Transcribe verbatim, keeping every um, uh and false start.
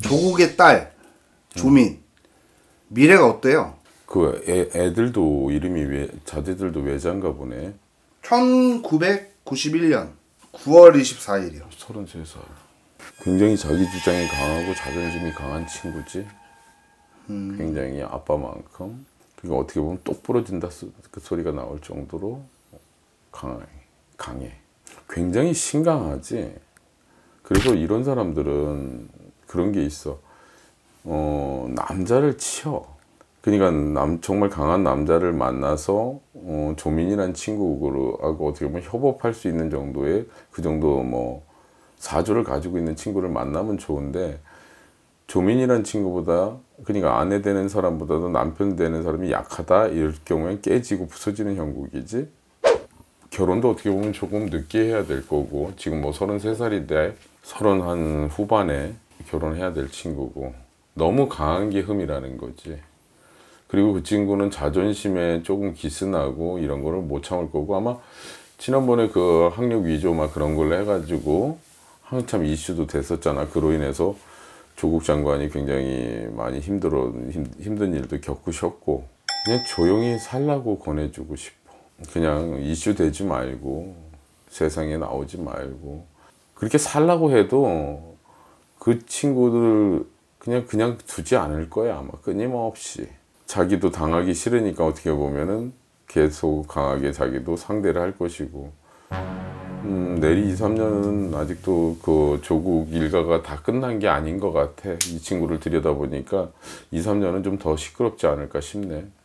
조국의 딸 조민 음. 미래가 어때요? 그 애, 애들도 이름이 왜 자제들도 외자인가 보네. 천구백구십일 년 구월 이십사일이요. 서른세 살. 굉장히 자기 주장이 강하고 자존심이 강한 친구지. 음. 굉장히 아빠만큼. 그러니까 어떻게 보면 똑 부러진다 그 소리가 나올 정도로 강해. 강해. 굉장히 신강하지. 그리고 이런 사람들은 그런 게 있어. 어, 남자를 치어. 그러니까 남, 정말 강한 남자를 만나서 어, 조민이란 친구하고 어떻게 보면 협업할 수 있는 정도의 그 정도 뭐 사조를 가지고 있는 친구를 만나면 좋은데, 조민이란 친구보다 그러니까 아내 되는 사람보다도 남편 되는 사람이 약하다 이럴 경우엔 깨지고 부서지는 형국이지. 결혼도 어떻게 보면 조금 늦게 해야 될 거고, 지금 뭐 서른세 살인데 서른 한 후반에 결혼해야 될 친구고, 너무 강한 게 흠이라는 거지. 그리고 그 친구는 자존심에 조금 기스나고 이런 거를 못 참을 거고, 아마 지난번에 그 학력 위조 막 그런 걸로 해가지고 한참 이슈도 됐었잖아. 그로 인해서 조국 장관이 굉장히 많이 힘들어, 힘, 힘든 일도 겪으셨고, 그냥 조용히 살라고 권해주고 싶어. 그냥 이슈 되지 말고 세상에 나오지 말고 그렇게 살라고 해도 그 친구들 그냥 그냥 두지 않을 거야 아마. 끊임없이 자기도 당하기 싫으니까 어떻게 보면은 계속 강하게 자기도 상대를 할 것이고, 음, 내리 이, 삼 년은 아직도 그 조국 일가가 다 끝난 게 아닌 것 같아. 이 친구를 들여다보니까 이, 삼 년은 좀 더 시끄럽지 않을까 싶네.